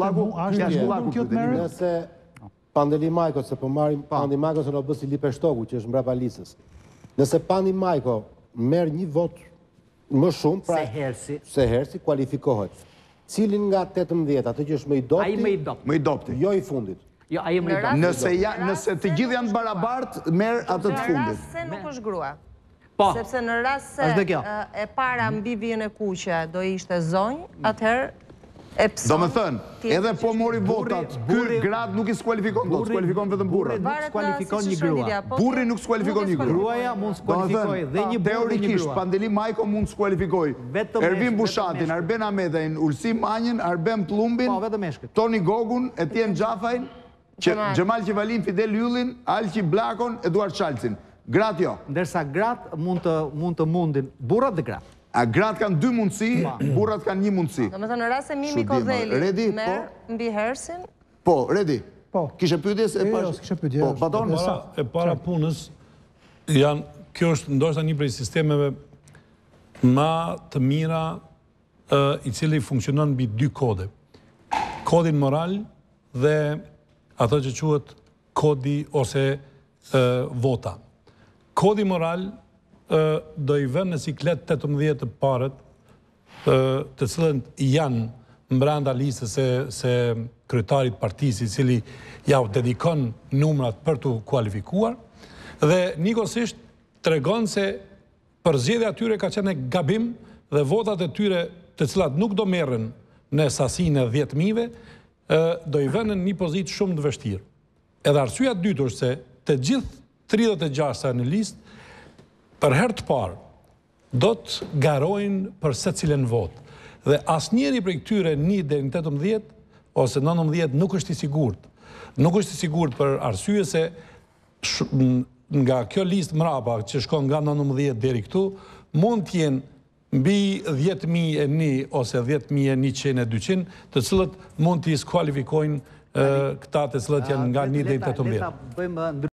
Nëse Pandeli Majko, se po marrim Pandi Majko se në bësi Lipe Shtoku, që është mbrapa listës. Nëse Pandi Majko merr një vot më shumë, pra se hersi kualifikohet. Cilin nga 18 atë që është më i dopti, jo i fundit. Nëse të gjithë janë barabartë, merr atë të fundit. Në rast se nuk është grua. Sepse në rast se e para mbi vijën e kuqe do ishte zonjë, atëherë e pëson... Do me thënë, edhe po mori votat, ky gratë nuk i skualifikon, do të skualifikon vetëm burrat. Nuk skualifikon një grua. Burri nuk skualifikon një grua. Gruaja mund skualifikoj dhe një burr dhe një grua. Teorikisht, Pandeli Majko mund skualifikoj Ervin Bushatin, Arben Ahmetajn, Ulsim Manjën, Arben Plumbin, Toni Gogun, Etien Gjafajn, Gjemal Qevalin, Fidel Yllin, Alqi Blakon, Eduard Qalcin. Gratë jo. Ndërsa gratë mund të mundin, burrat dhe gratë. A gratë kanë 2 mundësi, burrat kanë 1 mundësi. Do me thënë, në rrasë se Mimi Kozeli merë mbi hersin? Po, Redi. Kishe pyetje? Kishe pyetje. E para punës, kjo është ndoshta një prej sistemeve ma të mira i cili funksionon mbi 2 kode. Kodin moral dhe ato që quhet kodi ose vota. Kodi moral do i vënë në siklet 18 të parët, të cilën janë mbranda listës se kryetarit partisë i cili ja u dedikon numrat për të kualifikuar, dhe njëkohësisht tregon se përzgjedhja e tyre ka qenë gabim dhe votat e tyre të cilat nuk do merren në sasinë e 10.000-ve, do i vënë në një pozitë shumë të vështirë. Edhe arsyeja e dytë është se të gjithë 36 në listë për herë të parë do të garojnë për secilin votë. Dhe asnjëri prej këtyre 1 deri në 18 ose 19 nuk është i sigurt. Nuk është i sigurt për arsye se nga kjo listë mrapa që shkon nga 19 deri këtu, mund të jenë mbi 10.001 ose 10.100-200, të cilët mund t'i skualifikojnë këta të cilët janë nga 1 deri në 18.